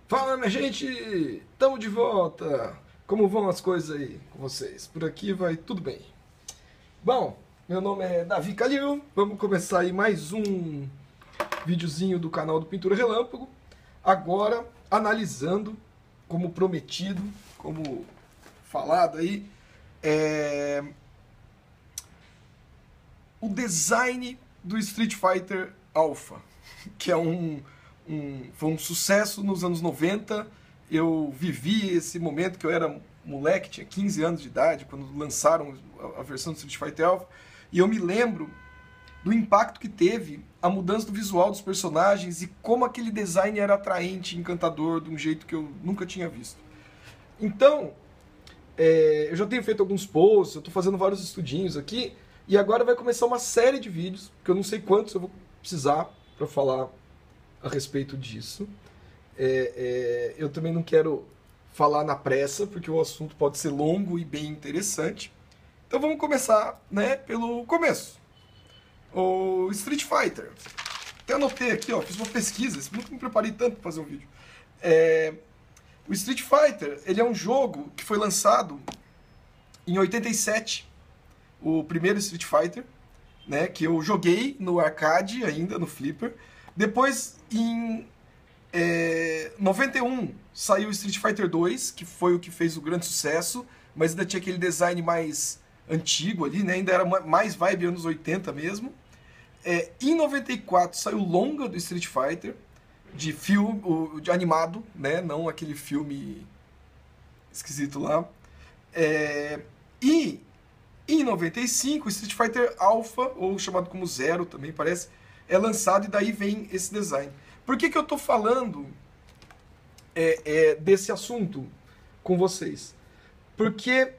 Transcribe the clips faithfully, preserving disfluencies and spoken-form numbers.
Fala, minha gente! Tamo de volta! Como vão as coisas aí com vocês? Por aqui vai tudo bem. Bom, meu nome é Davi Calil. Vamos começar aí mais um videozinho do canal do Pintura Relâmpago. Agora, analisando, como prometido, como falado aí, é... o design do Street Fighter Alpha, que é um... Um, foi um sucesso nos anos noventa. Eu vivi esse momento que eu era moleque, tinha quinze anos de idade, quando lançaram a, a versão do Street Fighter Alpha, e eu me lembro do impacto que teve a mudança do visual dos personagens e como aquele design era atraente, encantador, de um jeito que eu nunca tinha visto. Então, é, eu já tenho feito alguns posts, eu estou fazendo vários estudinhos aqui, e agora vai começar uma série de vídeos, que eu não sei quantos eu vou precisar para falar a respeito disso. É, é, eu também não quero falar na pressa, porque o assunto pode ser longo e bem interessante. Então vamos começar, né, pelo começo. O Street Fighter. Até anotei aqui, ó, fiz uma pesquisa, nunca me preparei tanto para fazer um vídeo. É, o Street Fighter, ele é um jogo que foi lançado em oitenta e sete, o primeiro Street Fighter, né, que eu joguei no arcade ainda, no Flipper. Depois, em é, noventa e um, saiu o Street Fighter dois, que foi o que fez o grande sucesso, mas ainda tinha aquele design mais antigo ali, né? Ainda era mais vibe anos oitenta mesmo. É, em noventa e quatro saiu o longa do Street Fighter, de filme, de animado, né? Não aquele filme esquisito lá. É, e em noventa e cinco, o Street Fighter Alpha, ou chamado como Zero também parece, é lançado, e daí vem esse design. Por que que eu estou falando é, é, desse assunto com vocês? Porque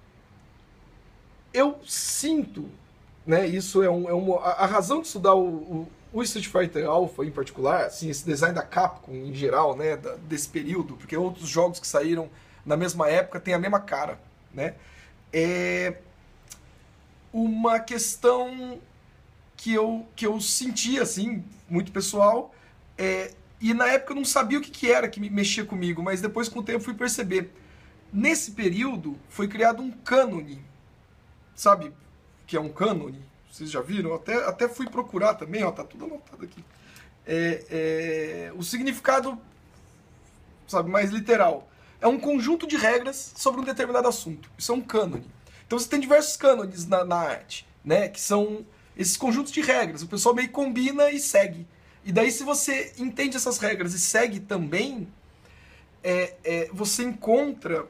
eu sinto, né, isso é, um, é uma, a razão de estudar o, o, o Street Fighter Alpha em particular, assim, esse design da Capcom em geral, né, da, desse período, porque outros jogos que saíram na mesma época têm a mesma cara, né, é uma questão que eu, que eu senti, assim, muito pessoal, é, e na época eu não sabia o que, que era que me mexia comigo, mas depois com o tempo eu fui perceber. Nesse período foi criado um cânone, sabe, que é um cânone, vocês já viram? Até, até fui procurar também, ó, tá tudo anotado aqui. É, é, o significado, sabe, mais literal, é um conjunto de regras sobre um determinado assunto. Isso é um cânone. Então você tem diversos cânones na, na arte, né, que são esses conjuntos de regras, o pessoal meio combina e segue. E daí, se você entende essas regras e segue também, é, é, você encontra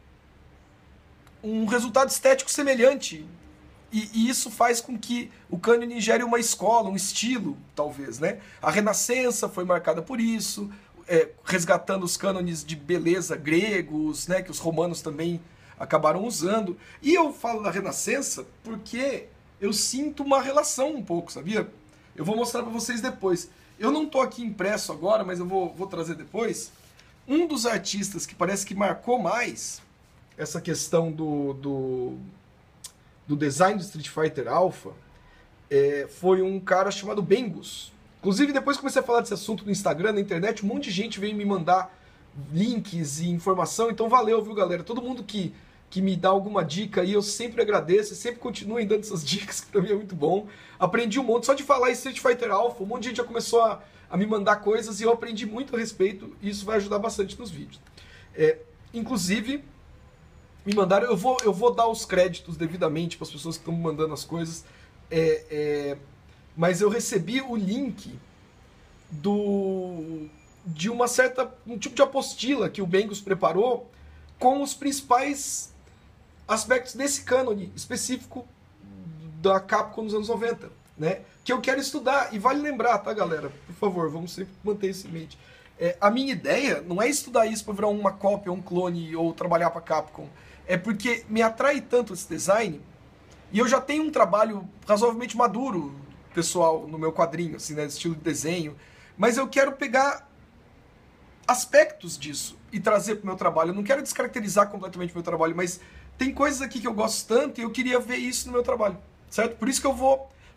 um resultado estético semelhante. E, e isso faz com que o cânone gere uma escola, um estilo, talvez, né? A Renascença foi marcada por isso, é, resgatando os cânones de beleza gregos, né, que os romanos também acabaram usando. E eu falo da Renascença porque eu sinto uma relação um pouco, sabia? Eu vou mostrar para vocês depois. Eu não tô aqui impresso agora, mas eu vou, vou trazer depois. Um dos artistas que parece que marcou mais essa questão do, do, do design do Street Fighter Alpha é, foi um cara chamado Bengus. Inclusive, depois que comecei a falar desse assunto no Instagram, na internet, um monte de gente veio me mandar links e informação. Então valeu, viu, galera? Todo mundo que... que me dá alguma dica aí, eu sempre agradeço, e sempre continuem dando essas dicas, que pra mim é muito bom. Aprendi um monte, só de falar em Street Fighter Alpha, um monte de gente já começou a, a me mandar coisas, e eu aprendi muito a respeito, e isso vai ajudar bastante nos vídeos. É, inclusive, me mandaram, eu vou, eu vou dar os créditos devidamente para as pessoas que estão me mandando as coisas, é, é, mas eu recebi o link do, de uma certa, um tipo de apostila que o Bengus preparou, com os principais aspectos desse cânone específico da Capcom nos anos noventa, né? Que eu quero estudar, e vale lembrar, tá, galera? Por favor, vamos sempre manter isso em mente. É, a minha ideia não é estudar isso para virar uma cópia, um clone, ou trabalhar para Capcom. É porque me atrai tanto esse design, e eu já tenho um trabalho razoavelmente maduro, pessoal, no meu quadrinho, assim, né? Estilo de desenho, mas eu quero pegar aspectos disso e trazer para o meu trabalho. Eu não quero descaracterizar completamente o meu trabalho, mas tem coisas aqui que eu gosto tanto e eu queria ver isso no meu trabalho, certo? Por isso que eu vou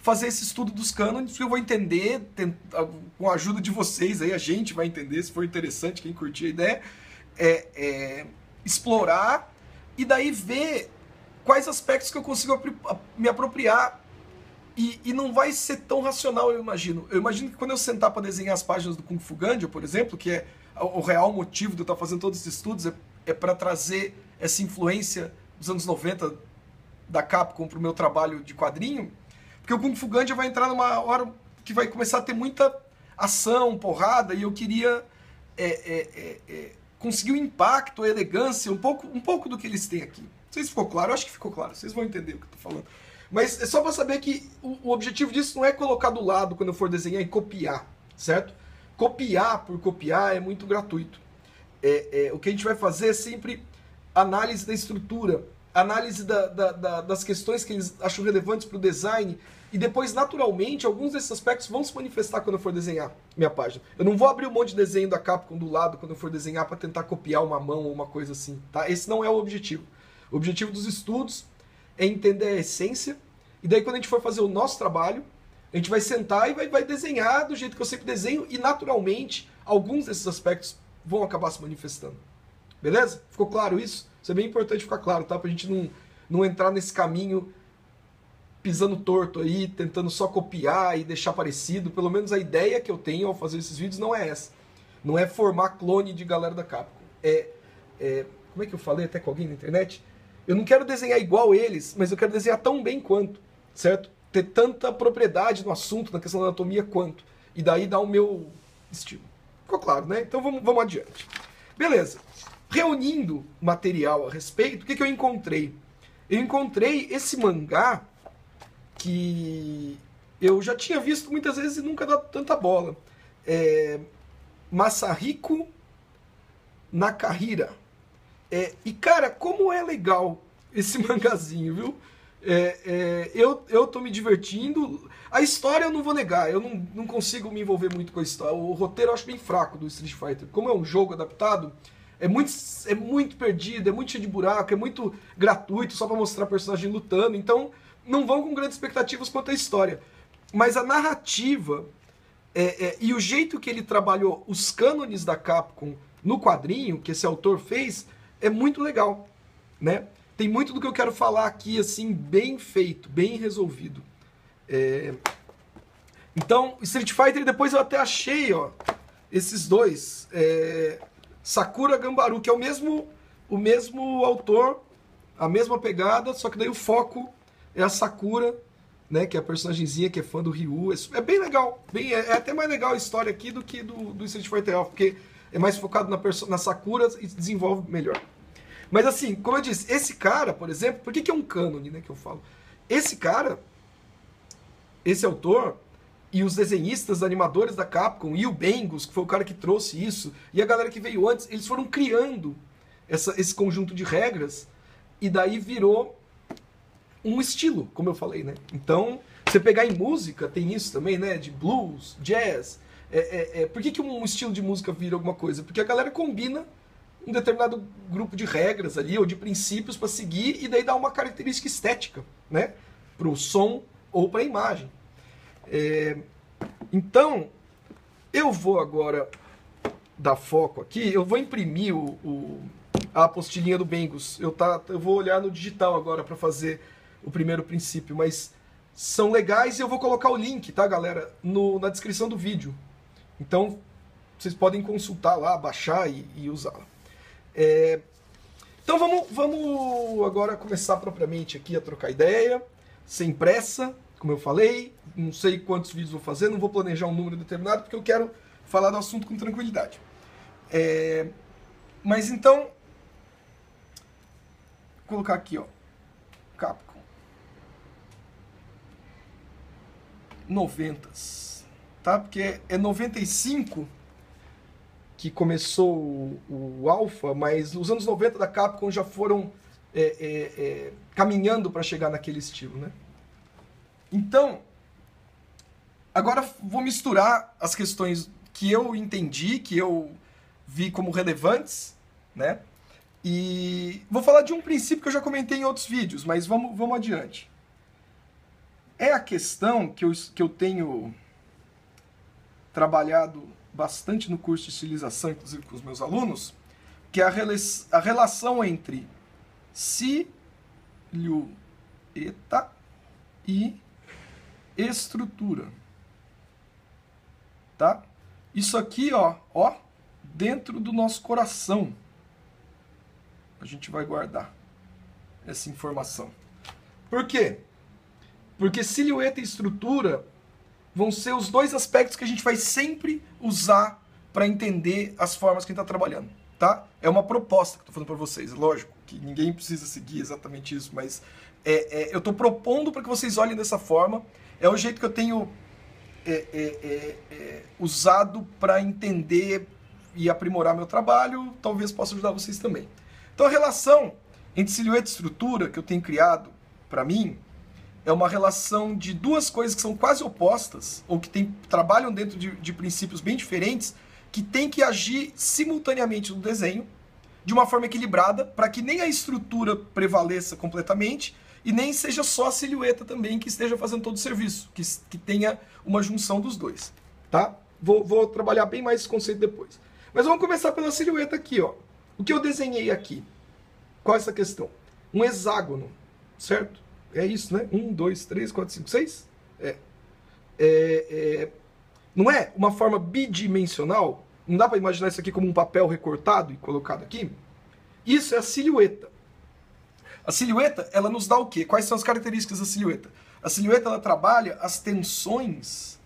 fazer esse estudo dos cânones, que eu vou entender, tentar, com a ajuda de vocês, aí a gente vai entender, se for interessante, quem curtir a ideia, é, é, explorar e daí ver quais aspectos que eu consigo me apropriar. E, e não vai ser tão racional, eu imagino. Eu imagino que quando eu sentar para desenhar as páginas do Kung Fu Gandio, por exemplo, que é o real motivo de eu estar fazendo todos esses estudos, é, é para trazer essa influência dos anos noventa da Capcom para o meu trabalho de quadrinho, porque o Kung Fu Gandia vai entrar numa hora que vai começar a ter muita ação, porrada, e eu queria é, é, é, é, conseguir o impacto, a elegância, um pouco, um pouco do que eles têm aqui. Não sei se ficou claro, eu acho que ficou claro, vocês vão entender o que eu estou falando. Mas é só para saber que o, o objetivo disso não é colocar do lado quando eu for desenhar e copiar, certo? Copiar por copiar é muito gratuito. É, é, o que a gente vai fazer é sempre análise da estrutura, análise da, da, da, das questões que eles acham relevantes para o design, e depois, naturalmente, alguns desses aspectos vão se manifestar quando eu for desenhar minha página. Eu não vou abrir um monte de desenho da Capcom do lado quando eu for desenhar para tentar copiar uma mão ou uma coisa assim, tá? Esse não é o objetivo. O objetivo dos estudos é entender a essência, e daí quando a gente for fazer o nosso trabalho, a gente vai sentar e vai, vai desenhar do jeito que eu sempre desenho, e naturalmente, alguns desses aspectos vão acabar se manifestando. Beleza? Ficou claro isso? Isso é bem importante ficar claro, tá? Pra gente não, não entrar nesse caminho pisando torto aí, tentando só copiar e deixar parecido. Pelo menos a ideia que eu tenho ao fazer esses vídeos não é essa. Não é formar clone de galera da Capcom. É, é, como é que eu falei até com alguém na internet? Eu não quero desenhar igual eles, mas eu quero desenhar tão bem quanto, certo? Ter tanta propriedade no assunto, na questão da anatomia, quanto. E daí dar o meu estilo. Ficou claro, né? Então vamos, vamos adiante. Beleza. Reunindo material a respeito, o que, que eu encontrei? Eu encontrei esse mangá que eu já tinha visto muitas vezes e nunca dado tanta bola. É Masahiko Nakahira. É, e, cara, como é legal esse mangazinho, viu? É, é, eu, eu tô me divertindo. A história eu não vou negar, eu não, não consigo me envolver muito com a história. O roteiro eu acho bem fraco do Street Fighter. Como é um jogo adaptado, é muito, é muito perdido, é muito cheio de buraco, é muito gratuito, só pra mostrar personagem lutando. Então, não vão com grandes expectativas quanto à história. Mas a narrativa é, é, e o jeito que ele trabalhou os cânones da Capcom no quadrinho, que esse autor fez, é muito legal, né? Tem muito do que eu quero falar aqui, assim, bem feito, bem resolvido. É... Então, Street Fighter, depois eu até achei, ó, esses dois. É... Sakura Gambaru, que é o mesmo, o mesmo autor, a mesma pegada, só que daí o foco é a Sakura, né, que é a personagemzinha que é fã do Ryu. É bem legal, bem, é, é até mais legal a história aqui do que do, do Street Fighter Alpha, porque é mais focado na, na Sakura e desenvolve melhor. Mas assim, como eu disse, esse cara, por exemplo, por que, que é um cânone, né, que eu falo? Esse cara, esse autor, e os desenhistas, animadores da Capcom, e o Bengos, que foi o cara que trouxe isso, e a galera que veio antes, eles foram criando essa, esse conjunto de regras, e daí virou um estilo, como eu falei, né? Então, você pegar em música, tem isso também, né? De blues, jazz. É, é, é, por que, que um estilo de música vira alguma coisa? Porque a galera combina um determinado grupo de regras ali, ou de princípios para seguir, e daí dá uma característica estética, né? Para o som ou para a imagem. É, então, eu vou agora dar foco aqui, eu vou imprimir o, o, a apostilinha do Bengos. Eu, tá, eu vou olhar no digital agora para fazer o primeiro princípio, mas são legais e eu vou colocar o link, tá, galera, no, na descrição do vídeo. Então, vocês podem consultar lá, baixar e, e usá-la. É, então, vamos, vamos agora começar propriamente aqui a trocar ideia, sem pressa, como eu falei. Não sei quantos vídeos vou fazer, não vou planejar um número determinado, porque eu quero falar do assunto com tranquilidade. É, mas então, vou colocar aqui, ó, Capcom. noventas, tá? Porque é noventa e cinco que começou o, o Alpha, mas os anos noventa da Capcom já foram é, é, é, caminhando para chegar naquele estilo, né? Então, agora vou misturar as questões que eu entendi, que eu vi como relevantes, né? E vou falar de um princípio que eu já comentei em outros vídeos, mas vamos, vamos adiante. é a questão que eu, que eu tenho trabalhado bastante no curso de estilização, inclusive com os meus alunos, que é a, rela a relação entre silhueta e estrutura. Tá? Isso aqui, ó, ó, dentro do nosso coração, a gente vai guardar essa informação. Por quê? Porque silhueta e estrutura vão ser os dois aspectos que a gente vai sempre usar para entender as formas que a gente está trabalhando, tá? É uma proposta que eu estou falando para vocês, lógico que ninguém precisa seguir exatamente isso, mas é, é, eu estou propondo para que vocês olhem dessa forma. É o jeito que eu tenho é, é, é, é, usado para entender e aprimorar meu trabalho, talvez possa ajudar vocês também. Então a relação entre silhueta e estrutura que eu tenho criado para mim é uma relação de duas coisas que são quase opostas, ou que tem, trabalham dentro de, de princípios bem diferentes, que tem que agir simultaneamente no desenho, de uma forma equilibrada, para que nem a estrutura prevaleça completamente, e nem seja só a silhueta também que esteja fazendo todo o serviço, que, que tenha uma junção dos dois. Tá? Vou, vou trabalhar bem mais esse conceito depois. Mas vamos começar pela silhueta aqui, ó. O que eu desenhei aqui? Qual é essa questão? Um hexágono, certo? É isso, né? Um, dois, três, quatro, cinco, seis? É. É, é. Não é uma forma bidimensional? Não dá para imaginar isso aqui como um papel recortado e colocado aqui? Isso é a silhueta. A silhueta, ela nos dá o quê? Quais são as características da silhueta? A silhueta, ela trabalha as tensões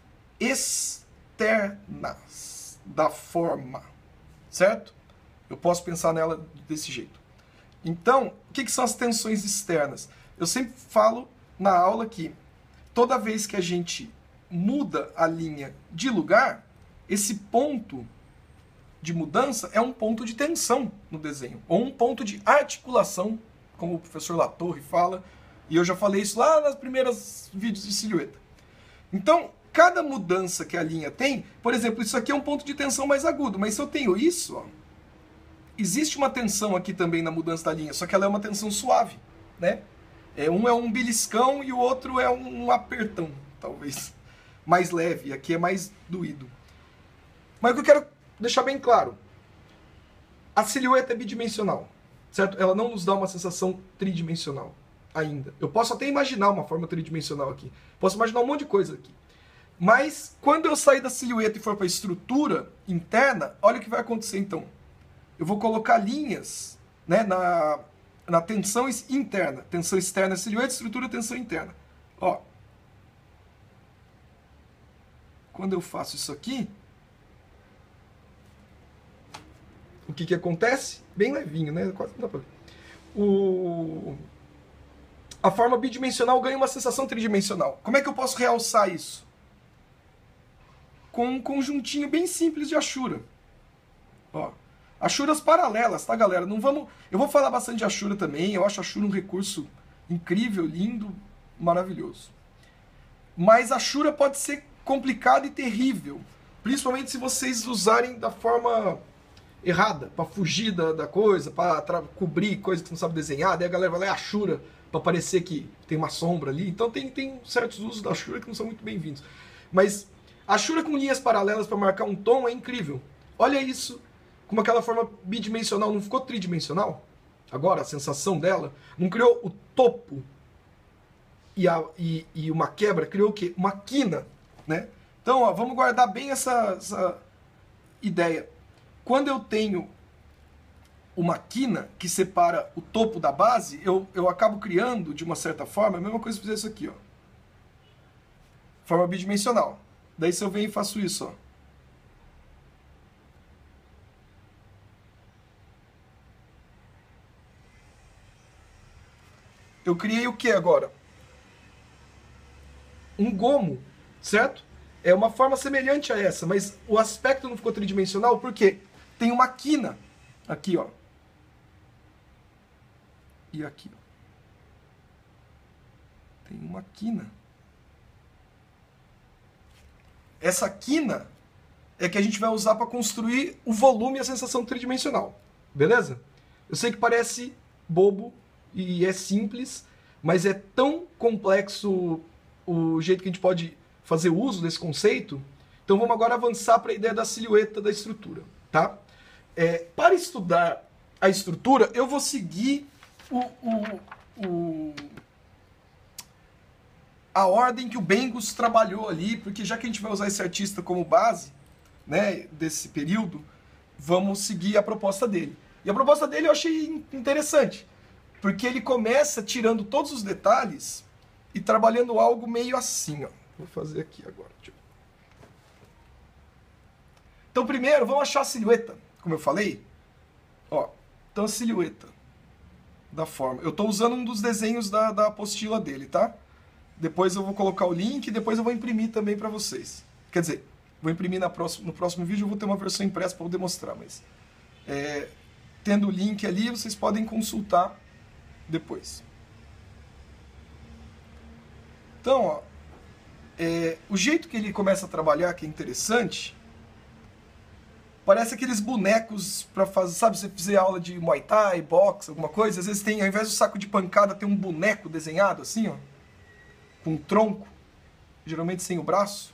externas da forma, certo? Eu posso pensar nela desse jeito. Então, o que, que são as tensões externas? Eu sempre falo na aula que toda vez que a gente muda a linha de lugar, esse ponto de mudança é um ponto de tensão no desenho, ou um ponto de articulação, como o professor Latorre fala, e eu já falei isso lá nas primeiras vídeos de silhueta. Então, cada mudança que a linha tem, por exemplo, isso aqui é um ponto de tensão mais agudo, mas se eu tenho isso, ó, existe uma tensão aqui também na mudança da linha, só que ela é uma tensão suave, né? É, um é um beliscão e o outro é um apertão, talvez. Mais leve, aqui é mais doído. Mas o que eu quero deixar bem claro, a silhueta é bidimensional, certo? Ela não nos dá uma sensação tridimensional ainda. Eu posso até imaginar uma forma tridimensional aqui. Posso imaginar um monte de coisa aqui. Mas quando eu sair da silhueta e for para a estrutura interna, olha o que vai acontecer então. Eu vou colocar linhas, né, na... na tensão interna. Tensão externa é silhueta, estrutura, tensão interna. Ó. Quando eu faço isso aqui, o que que acontece? Bem levinho, né? Quase não dá pra ver. O... A forma bidimensional ganha uma sensação tridimensional. Como é que eu posso realçar isso? Com um conjuntinho bem simples de Ashura. Ó. Ashuras paralelas, tá, galera? Não vamos... Eu vou falar bastante de Ashura também. Eu acho Ashura um recurso incrível, lindo, maravilhoso. Mas Ashura pode ser complicado e terrível. Principalmente se vocês usarem da forma errada, para fugir da, da coisa, para cobrir coisa que você não sabe desenhar. Daí a galera vai lá e Ashura, para parecer que tem uma sombra ali. Então tem, tem certos usos da Ashura que não são muito bem-vindos. Mas Ashura com linhas paralelas para marcar um tom é incrível. Olha isso. Como aquela forma bidimensional não ficou tridimensional? Agora, a sensação dela não criou o topo e, a, e, e uma quebra, criou o quê? Uma quina, né? Então, ó, vamos guardar bem essa, essa ideia. Quando eu tenho uma quina que separa o topo da base, eu, eu acabo criando, de uma certa forma, a mesma coisa que eu fizer isso aqui, ó. Forma bidimensional. Daí se eu venho e faço isso, ó. Eu criei o que agora? Um gomo, certo? É uma forma semelhante a essa, mas o aspecto não ficou tridimensional porque tem uma quina aqui, ó. E aqui, ó. Tem uma quina. Essa quina é que a gente vai usar para construir o volume e a sensação tridimensional. Beleza? Eu sei que parece bobo e é simples, mas é tão complexo o jeito que a gente pode fazer uso desse conceito. Então vamos agora avançar para a ideia da silhueta da estrutura, tá? É, para estudar a estrutura, eu vou seguir o, o, o, a ordem que o Bengos trabalhou ali, porque já que a gente vai usar esse artista como base, né, desse período, vamos seguir a proposta dele. E a proposta dele eu achei interessante, porque ele começa tirando todos os detalhes e trabalhando algo meio assim, ó. Vou fazer aqui agora. Deixa eu... Então primeiro, vamos achar a silhueta, como eu falei. Ó, então a silhueta da forma. Eu estou usando um dos desenhos da, da apostila dele, tá? Depois eu vou colocar o link e depois eu vou imprimir também para vocês. Quer dizer, vou imprimir na próxima, no próximo vídeo, eu vou ter uma versão impressa para poder mostrar, mas... É, tendo o link ali, vocês podem consultar depois. Então, ó, é, o jeito que ele começa a trabalhar, que é interessante, parece aqueles bonecos para fazer, sabe, se você fizer aula de Muay Thai, boxe, alguma coisa, às vezes tem, ao invés do saco de pancada, tem um boneco desenhado assim, ó, com um tronco, geralmente sem o braço.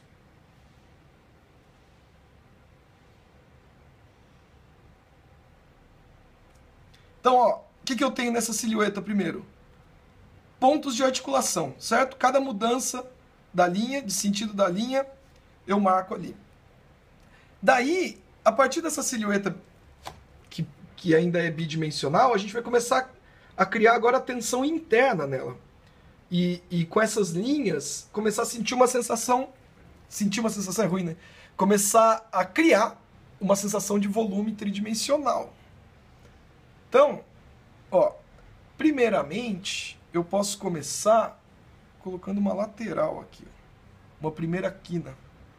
Então, ó, o que, que eu tenho nessa silhueta primeiro? Pontos de articulação, certo? Cada mudança da linha, de sentido da linha, eu marco ali. Daí, a partir dessa silhueta, que, que ainda é bidimensional, a gente vai começar a criar agora a tensão interna nela. E, e com essas linhas, começar a sentir uma sensação... Sentir uma sensação é ruim, né? Começar a criar uma sensação de volume tridimensional. Então, ó, primeiramente, eu posso começar colocando uma lateral aqui, ó, uma primeira quina.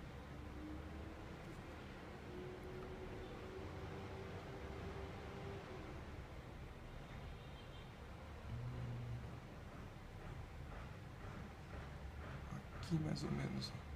Aqui mais ou menos, ó.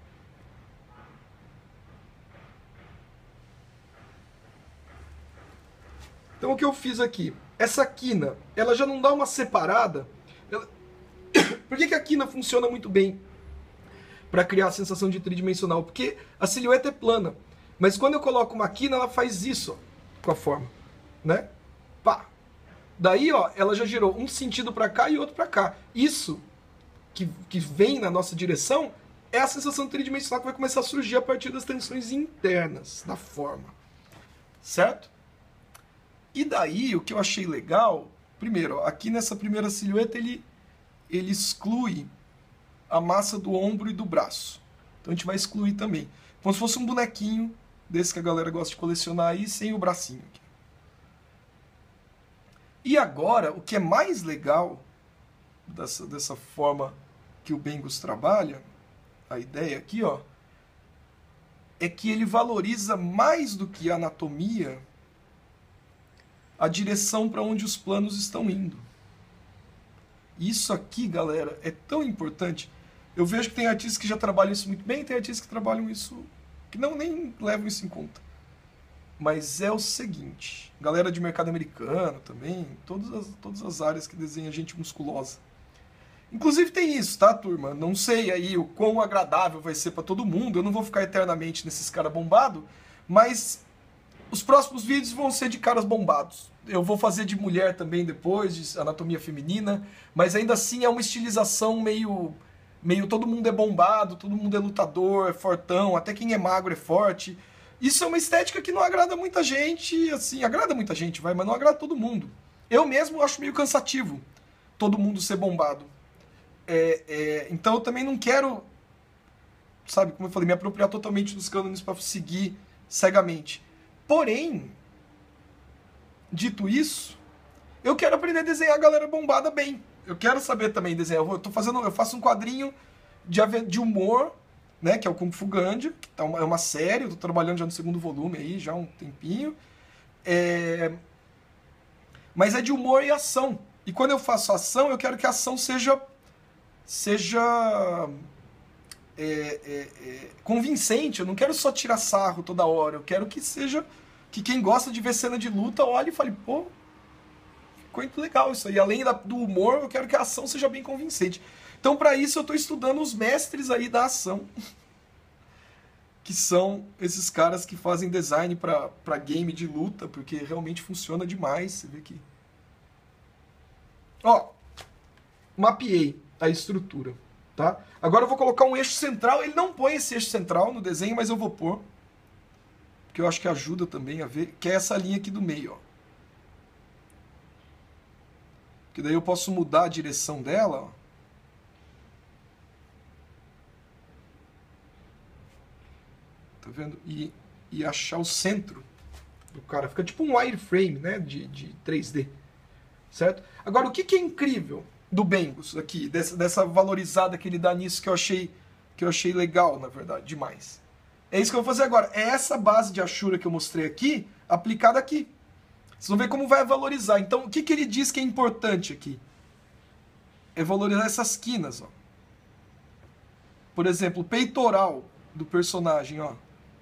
Então o que eu fiz aqui? Essa quina, ela já não dá uma separada. Ela... Por que, que a quina funciona muito bem para criar a sensação de tridimensional? Porque a silhueta é plana. Mas quando eu coloco uma quina, ela faz isso, ó, com a forma, né? Pá. Daí, ó, ela já gerou um sentido para cá e outro para cá. Isso que, que vem na nossa direção é a sensação tridimensional que vai começar a surgir a partir das tensões internas da forma. Certo? E daí, o que eu achei legal, primeiro, ó, aqui nessa primeira silhueta ele, ele exclui a massa do ombro e do braço. Então a gente vai excluir também. Como se fosse um bonequinho desse que a galera gosta de colecionar aí, sem o bracinho aqui. E agora, o que é mais legal dessa, dessa forma que o Bengos trabalha, a ideia aqui, ó, é que ele valoriza mais do que a anatomia a direção para onde os planos estão indo. Isso aqui, galera, é tão importante. Eu vejo que tem artistas que já trabalham isso muito bem, e tem artistas que trabalham isso, que não nem levam isso em conta. Mas é o seguinte, galera de mercado americano também, todas as, todas as áreas que desenha gente musculosa. Inclusive tem isso, tá, turma? Não sei aí o quão agradável vai ser para todo mundo, eu não vou ficar eternamente nesses caras bombados, mas os próximos vídeos vão ser de caras bombados. Eu vou fazer de mulher também depois, de anatomia feminina, mas ainda assim é uma estilização meio... meio todo mundo é bombado, todo mundo é lutador, é fortão, até quem é magro é forte. Isso é uma estética que não agrada muita gente, assim, agrada muita gente, vai, mas não agrada todo mundo. Eu mesmo acho meio cansativo todo mundo ser bombado. É, é, então eu também não quero, sabe, como eu falei, me apropriar totalmente dos cânones para seguir cegamente. Porém, dito isso, eu quero aprender a desenhar a galera bombada bem. Eu quero saber também desenhar. Eu, tô fazendo, eu faço um quadrinho de, de humor, né, que é o Kung Fu Ganja, que tá uma, é uma série, eu tô trabalhando já no segundo volume aí, já há um tempinho. É... Mas é de humor e ação. E quando eu faço ação, eu quero que a ação seja, seja é, é, é, convincente. Eu não quero só tirar sarro toda hora. Eu quero que seja, que quem gosta de ver cena de luta olhe e fale, pô, ficou muito legal isso aí. Além da, do humor, eu quero que a ação seja bem convincente. Então, para isso, eu estou estudando os mestres aí da ação, que são esses caras que fazem design para game de luta, porque realmente funciona demais. Você vê aqui. Ó, mapeei a estrutura, tá? Agora eu vou colocar um eixo central. Ele não põe esse eixo central no desenho, mas eu vou pôr, porque eu acho que ajuda também a ver, que é essa linha aqui do meio, ó. Que daí eu posso mudar a direção dela, ó. Tá vendo? E, e achar o centro do cara. Fica tipo um wireframe, né? De, de três D. Certo? Agora, o que, que é incrível do Bengos aqui, dessa, dessa valorizada que ele dá nisso, que eu achei, que eu achei legal, na verdade, demais. É isso que eu vou fazer agora. É essa base de Ashura que eu mostrei aqui, aplicada aqui. Vocês vão ver como vai valorizar. Então, o que, que ele diz que é importante aqui? É valorizar essas quinas, ó. Por exemplo, o peitoral do personagem, ó.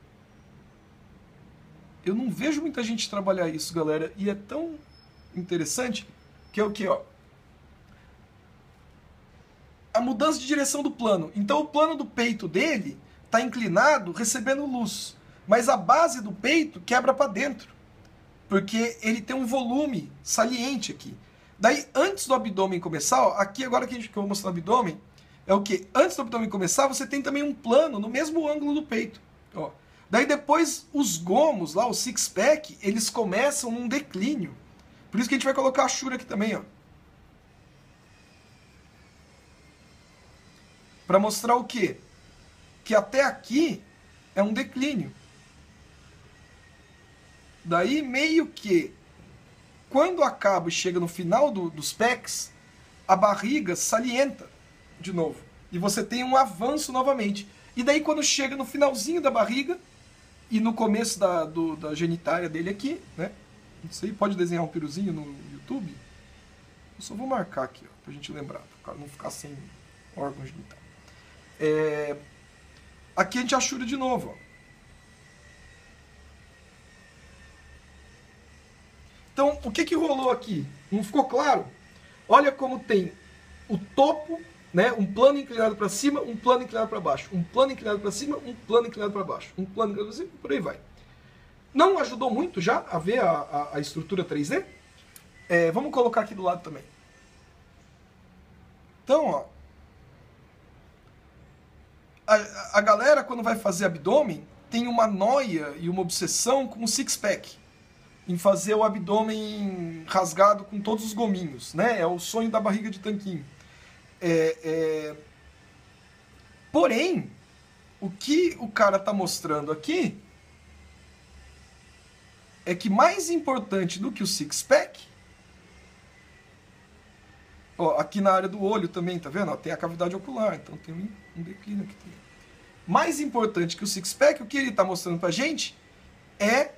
Eu não vejo muita gente trabalhar isso, galera, e é tão interessante que é o que, ó? A mudança de direção do plano. Então o plano do peito dele está inclinado, recebendo luz, mas a base do peito quebra para dentro, porque ele tem um volume saliente aqui. Daí, antes do abdômen começar, ó, aqui agora que, a gente, que eu vou mostrar no abdômen, é o que? Antes do abdômen começar, você tem também um plano no mesmo ângulo do peito, ó. Daí depois os gomos lá, o six-pack, eles começam num declínio. Por isso que a gente vai colocar a Ashura aqui também, ó. Para mostrar o quê? Que até aqui é um declínio. Daí meio que, quando acaba e chega no final do, dos packs, a barriga salienta de novo. E você tem um avanço novamente. E daí quando chega no finalzinho da barriga, e no começo da, do, da genitália dele aqui, né? Isso aí pode desenhar um piruzinho no YouTube. Eu só vou marcar aqui, ó, pra gente lembrar, pra não ficar sem órgão genital. É... Aqui a gente Ashura de novo, ó. Então, o que que rolou aqui? Não ficou claro? Olha como tem o topo, né? Um plano inclinado para cima, um plano inclinado para baixo, um plano inclinado para cima, um plano inclinado para baixo, um plano inclinado para cima, por aí vai. Não ajudou muito já a ver a, a, a estrutura três D? É, vamos colocar aqui do lado também. Então, ó, a, a galera quando vai fazer abdômen tem uma noia e uma obsessão com o six-pack, em fazer o abdômen rasgado com todos os gominhos, né? É o sonho da barriga de tanquinho. É, é... Porém, o que o cara está mostrando aqui é que mais importante do que o six-pack, ó, aqui na área do olho também, tá vendo? Ó, tem a cavidade ocular, então tem um, um declínio aqui também. Mais importante que o six-pack, o que ele está mostrando pra gente é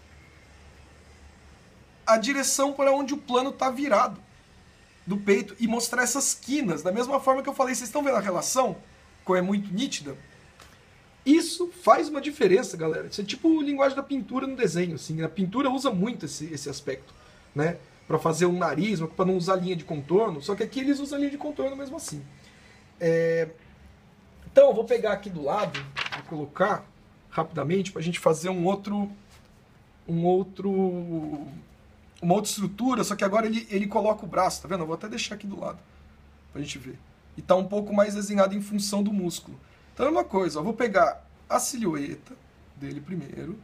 a direção para onde o plano está virado do peito e mostrar essas quinas, da mesma forma que eu falei. Vocês estão vendo a relação? Como é muito nítida? Isso faz uma diferença, galera. Isso é tipo linguagem da pintura no desenho, assim. A pintura usa muito esse, esse aspecto, né? Para fazer um nariz, para não usar linha de contorno. Só que aqui eles usam linha de contorno mesmo assim. É... Então, eu vou pegar aqui do lado, vou colocar rapidamente para a gente fazer um outro, um outro, uma outra estrutura. Só que agora ele, ele coloca o braço, tá vendo? Eu vou até deixar aqui do lado para a gente ver. E tá um pouco mais desenhado em função do músculo. Então é uma coisa, eu vou pegar a silhueta dele primeiro.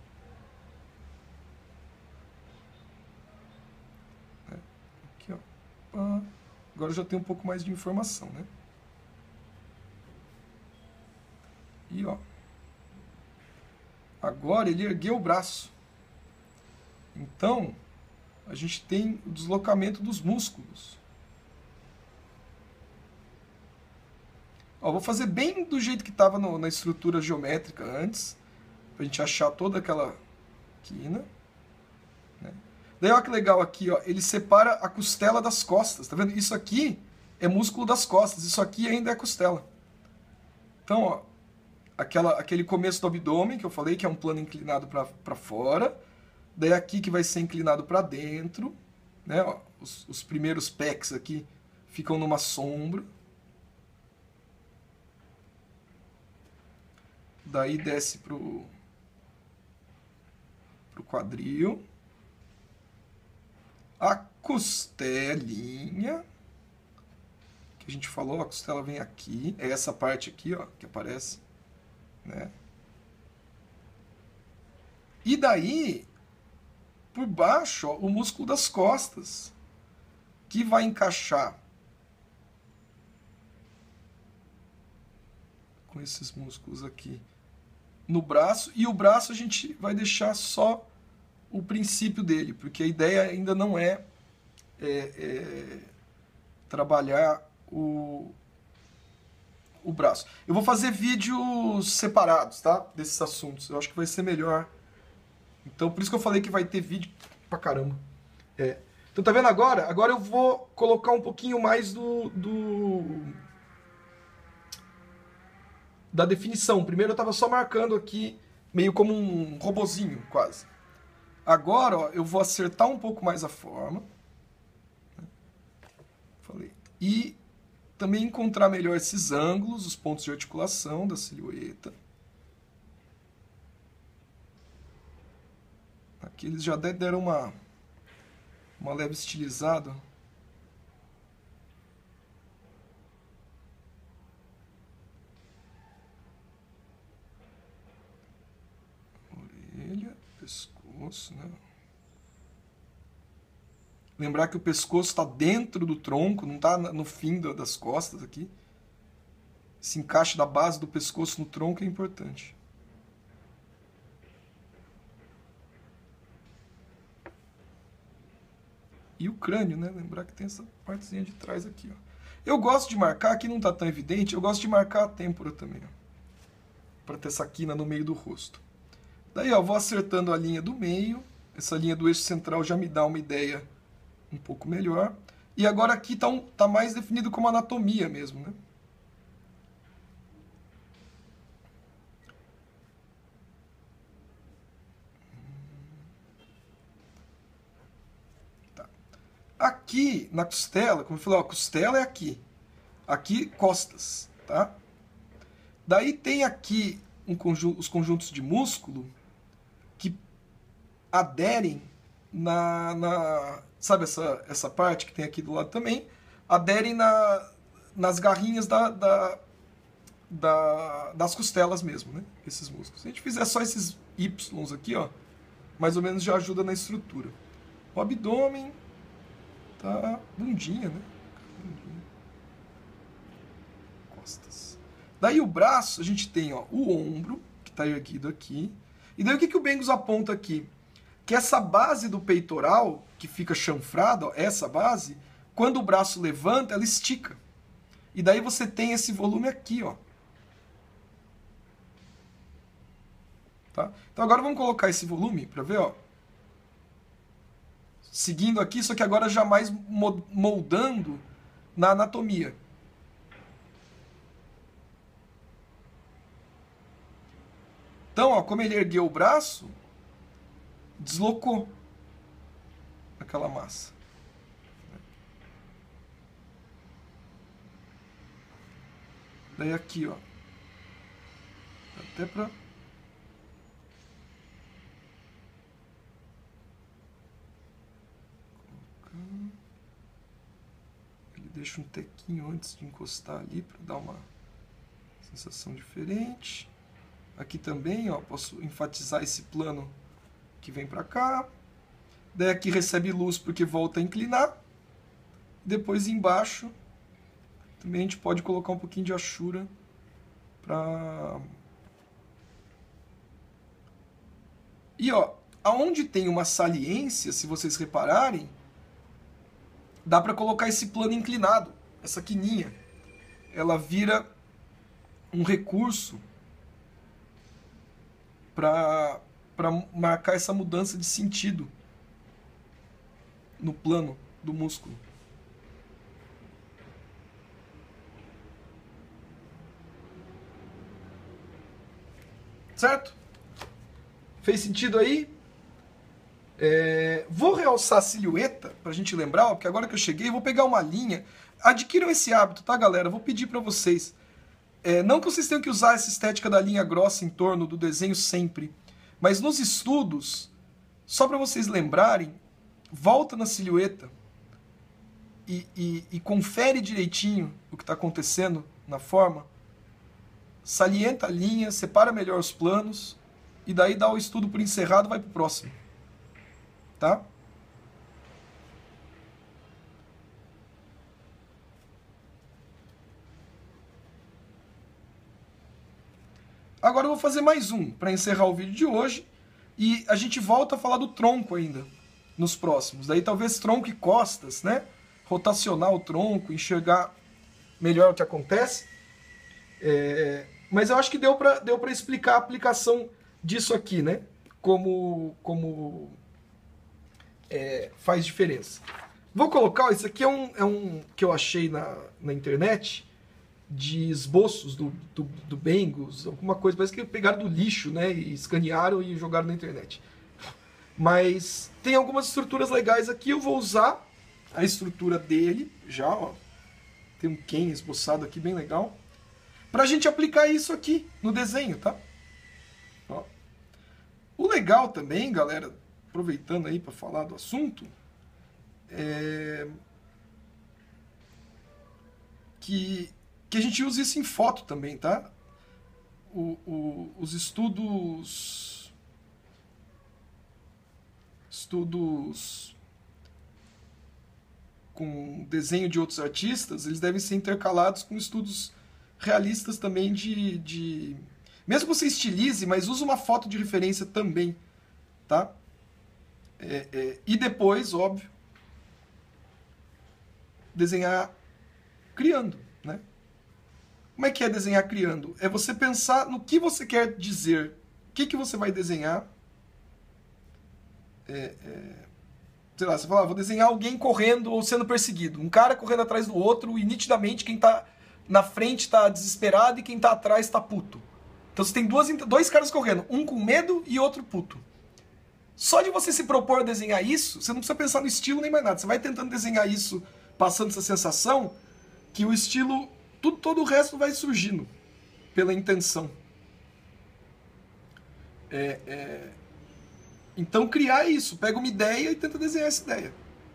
Aqui, ó. Agora eu já tenho um pouco mais de informação, né? E ó. Agora ele ergueu o braço. Então, a gente tem o deslocamento dos músculos. Ó, vou fazer bem do jeito que estava na estrutura geométrica antes, para a gente achar toda aquela quina. Né? Daí olha que legal aqui, ó, ele separa a costela das costas, tá vendo? Isso aqui é músculo das costas, isso aqui ainda é costela. Então, ó, aquela, aquele começo do abdômen que eu falei, que é um plano inclinado para fora, daí aqui que vai ser inclinado para dentro, né? Ó, os, os primeiros pecs aqui ficam numa sombra. Daí desce pro, pro quadril. A costelinha, que a gente falou, a costela vem aqui. É essa parte aqui, ó, que aparece, né? E daí, por baixo, ó, o músculo das costas, que vai encaixar com esses músculos aqui no braço. E o braço a gente vai deixar só o princípio dele, porque a ideia ainda não é, é, é trabalhar o, o braço. Eu vou fazer vídeos separados, tá? Desses assuntos. Eu acho que vai ser melhor. Então, por isso que eu falei que vai ter vídeo pra caramba. É. Então, tá vendo agora? Agora eu vou colocar um pouquinho mais do... do da definição. Primeiro eu tava só marcando aqui, meio como um robozinho, quase. Agora, ó, eu vou acertar um pouco mais a forma. Falei. E também encontrar melhor esses ângulos, os pontos de articulação da silhueta. Aqui eles já deram uma, uma leve estilizada. Orelha, pescoço, né? Lembrar que o pescoço está dentro do tronco, não está no fim das costas aqui. Esse encaixe da base do pescoço no tronco é importante. E o crânio, né? Lembrar que tem essa partezinha de trás aqui, ó. Eu gosto de marcar, aqui não está tão evidente, eu gosto de marcar a têmpora também, ó, para ter essa quina no meio do rosto. Daí, ó, vou acertando a linha do meio. Essa linha do eixo central já me dá uma ideia um pouco melhor. E agora aqui está um, tá mais definido como anatomia mesmo, né? Tá. Aqui na costela, como eu falei, ó, a costela é aqui. Aqui, costas, tá? Daí tem aqui um conjunto, os conjuntos de músculo que aderem na, na sabe essa, essa parte que tem aqui do lado também, aderem na, nas garrinhas da, da, da, das costelas mesmo, né? Esses músculos. Se a gente fizer só esses Y aqui, ó, mais ou menos já ajuda na estrutura. O abdômen, tá? Bundinha, né? Bundinha. Costas. Daí o braço, a gente tem, ó, o ombro, que está erguido aqui. E daí o que, que o Bengos aponta aqui? Que essa base do peitoral, que fica chanfrada, ó, essa base, quando o braço levanta, ela estica. E daí você tem esse volume aqui, ó. Tá? Então agora vamos colocar esse volume para ver, ó. Seguindo aqui, só que agora já mais moldando na anatomia. Então, ó, como ele ergueu o braço, deslocou aquela massa. Daí aqui, ó. Até pra... Ele deixa um tequinho antes de encostar ali para dar uma sensação diferente. Aqui também, ó, posso enfatizar esse plano que vem para cá. Daí aqui recebe luz porque volta a inclinar. Depois embaixo também a gente pode colocar um pouquinho de achura para... E ó, aonde tem uma saliência, se vocês repararem, dá para colocar esse plano inclinado, essa quininha. Ela vira um recurso para para marcar essa mudança de sentido no plano do músculo. Certo? Fez sentido aí? É, vou realçar a silhueta pra gente lembrar, ó, porque agora que eu cheguei, eu vou pegar uma linha. Adquiram esse hábito, tá, galera? Vou pedir pra vocês. É, não que vocês tenham que usar essa estética da linha grossa em torno do desenho sempre, mas nos estudos, só para vocês lembrarem, volta na silhueta e, e, e confere direitinho o que está acontecendo na forma, salienta a linha, separa melhor os planos, e daí dá o estudo por encerrado e vai para o próximo. Tá? Agora eu vou fazer mais um para encerrar o vídeo de hoje, e a gente volta a falar do tronco ainda nos próximos. Daí talvez tronco e costas, né? Rotacionar o tronco, enxergar melhor o que acontece. É... Mas eu acho que deu para deu para explicar a aplicação disso aqui, né? Como, como é, faz diferença. Vou colocar, isso aqui é um, é um que eu achei na, na internet, de esboços do, do, do Bengals, alguma coisa, parece que pegaram do lixo, né, e escanearam e jogaram na internet. Mas tem algumas estruturas legais aqui, eu vou usar a estrutura dele, já, ó, tem um Ken esboçado aqui, bem legal, pra gente aplicar isso aqui no desenho, tá? Ó. O legal também, galera, aproveitando aí para falar do assunto, é que que a gente usa isso em foto também, tá? O, o, os estudos... Estudos com desenho de outros artistas, eles devem ser intercalados com estudos realistas também de... de... Mesmo que você estilize, mas use uma foto de referência também, tá? É, é, e depois, óbvio, desenhar criando, né? Como é que é desenhar criando? É você pensar no que você quer dizer, o que, que você vai desenhar. É, é, sei lá, você fala, ah, vou desenhar alguém correndo ou sendo perseguido. Um cara correndo atrás do outro e nitidamente quem está na frente está desesperado e quem está atrás está puto. Então você tem duas, dois caras correndo, um com medo e outro puto. Só de você se propor a desenhar isso, você não precisa pensar no estilo nem mais nada. Você vai tentando desenhar isso, passando essa sensação que o estilo... Tudo, todo o resto vai surgindo pela intenção. É, é... Então criar isso, pega uma ideia e tenta desenhar essa ideia.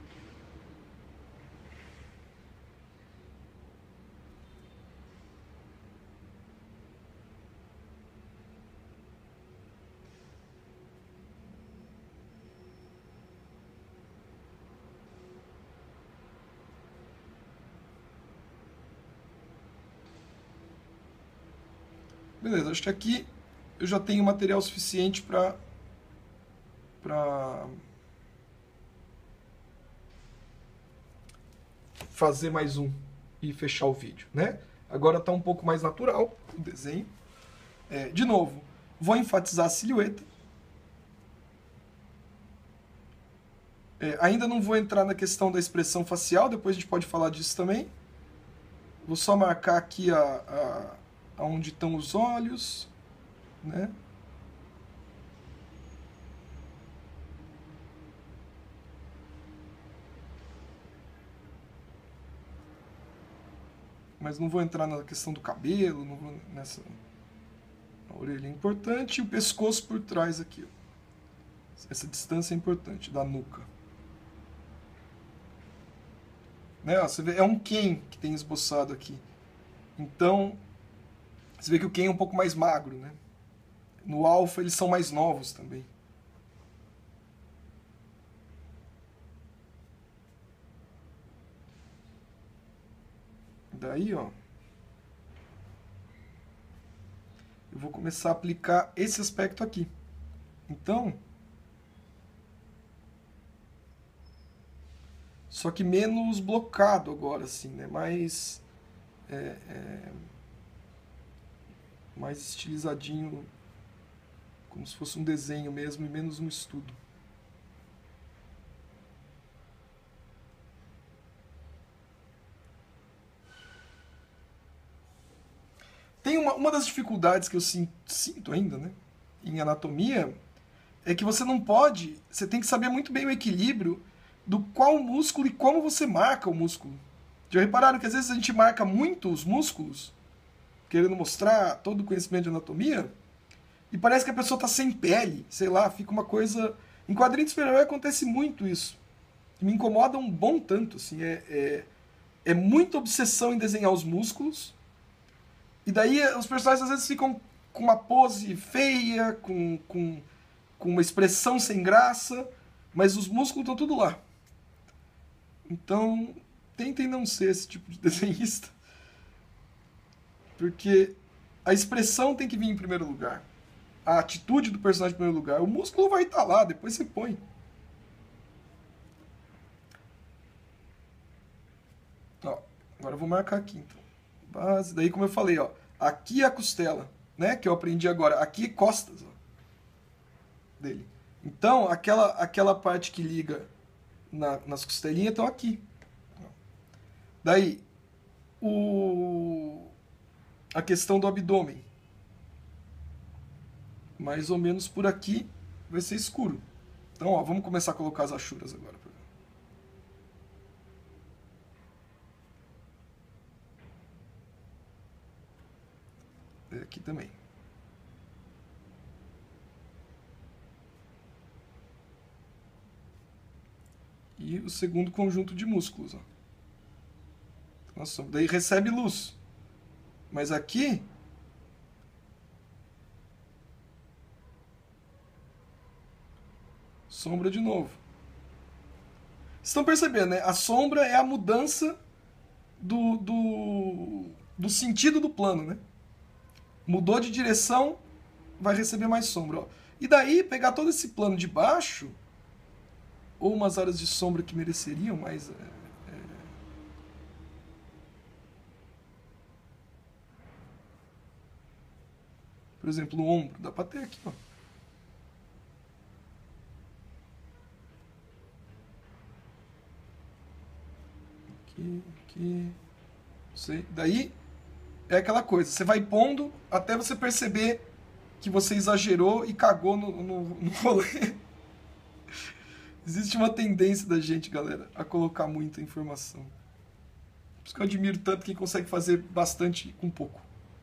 Beleza, acho que aqui eu já tenho material suficiente para para fazer mais um e fechar o vídeo, né? Agora está um pouco mais natural o desenho. É, de novo, vou enfatizar a silhueta. É, ainda não vou entrar na questão da expressão facial, depois a gente pode falar disso também. Vou só marcar aqui a, a onde estão os olhos, né? Mas não vou entrar na questão do cabelo, não vou nessa... A orelha é importante e o pescoço por trás aqui, ó. Essa distância é importante, da nuca. Né? Ó, você vê, é um Ken que tem esboçado aqui. Então... Você vê que o Ken é um pouco mais magro, né? No Alpha eles são mais novos também. Daí, ó, eu vou começar a aplicar esse aspecto aqui. Então, só que menos blocado agora, assim, né? Mais... É, é... mais estilizadinho, como se fosse um desenho mesmo e menos um estudo. Tem uma, uma das dificuldades que eu sinto, sinto ainda, né, em anatomia, é que você não pode, você tem que saber muito bem o equilíbrio do qual músculo e como você marca o músculo. Já repararam que às vezes a gente marca muito os músculos querendo mostrar todo o conhecimento de anatomia, e parece que a pessoa tá sem pele, sei lá, fica uma coisa... Em quadrinhos de super-herói acontece muito isso. Me incomoda um bom tanto, assim, é, é, é muita obsessão em desenhar os músculos, e daí os personagens às vezes ficam com uma pose feia, com, com, com uma expressão sem graça, mas os músculos estão tudo lá. Então, tentem não ser esse tipo de desenhista, porque a expressão tem que vir em primeiro lugar. A atitude do personagem em primeiro lugar. O músculo vai estar lá, depois você põe. Ó, agora eu vou marcar aqui, então. Base, daí como eu falei, ó, aqui é a costela, né, que eu aprendi agora. Aqui é costas, ó, dele. Então, aquela, aquela parte que liga na, nas costelinhas estão aqui. Daí, o, a questão do abdômen. Mais ou menos por aqui vai ser escuro. Então, ó, vamos começar a colocar as achuras agora. Aqui também. E o segundo conjunto de músculos. Ó. Nossa, daí recebe luz. Mas aqui... sombra de novo. Vocês estão percebendo, né? A sombra é a mudança do, do, do sentido do plano, né? Mudou de direção, vai receber mais sombra. Ó. E daí, pegar todo esse plano de baixo, ou umas áreas de sombra que mereceriam mais... É, é... Por exemplo, o ombro. Dá pra ter aqui, ó. Aqui, aqui... Sei. Daí... é aquela coisa, você vai pondo até você perceber que você exagerou e cagou no, no, no rolê. Existe uma tendência da gente, galera, a colocar muita informação. Por isso que eu admiro tanto quem consegue fazer bastante com pouco.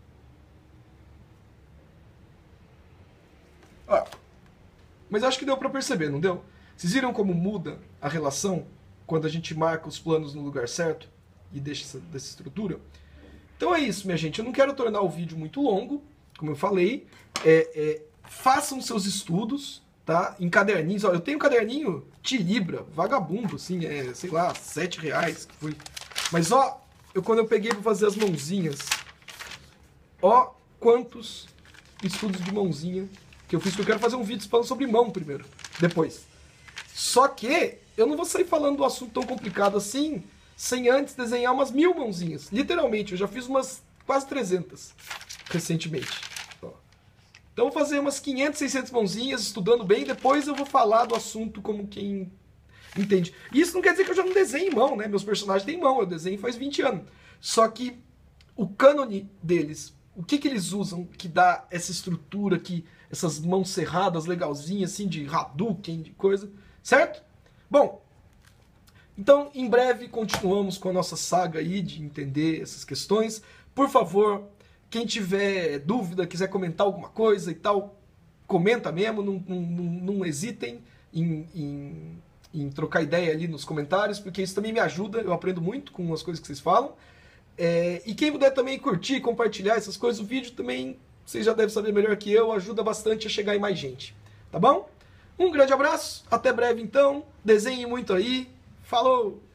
Ah, mas acho que deu pra perceber, não deu? Vocês viram como muda a relação quando a gente marca os planos no lugar certo e deixa essa, dessa estrutura? Então é isso, minha gente. Eu não quero tornar o vídeo muito longo, como eu falei. É, é, façam seus estudos, tá? Em caderninhos. Ó, eu tenho um caderninho Tilibra, vagabundo, assim, é, sei lá, sete reais que foi. Mas ó, eu, quando eu peguei para fazer as mãozinhas, ó quantos estudos de mãozinha que eu fiz, que eu quero fazer um vídeo falando sobre mão primeiro, depois. Só que eu não vou sair falando do assunto tão complicado assim, sem antes desenhar umas mil mãozinhas. Literalmente, eu já fiz umas quase trezentas recentemente. Então eu vou fazer umas quinhentas, seiscentas mãozinhas, estudando bem, depois eu vou falar do assunto como quem entende. Isso não quer dizer que eu já não desenho em mão, né? Meus personagens têm mão, eu desenho faz vinte anos. Só que o cânone deles, o que, que eles usam que dá essa estrutura, que, essas mãos cerradas legalzinhas, assim, de Hadouken, de coisa, certo? Bom, então, em breve, continuamos com a nossa saga aí de entender essas questões. Por favor, quem tiver dúvida, quiser comentar alguma coisa e tal, comenta mesmo, não, não, não hesitem em, em, em trocar ideia ali nos comentários, porque isso também me ajuda, eu aprendo muito com as coisas que vocês falam. É, e quem puder também curtir, compartilhar essas coisas, o vídeo também, vocês já devem saber melhor que eu, ajuda bastante a chegar em mais gente. Tá bom? Um grande abraço, até breve então, desenhem muito aí. Falou!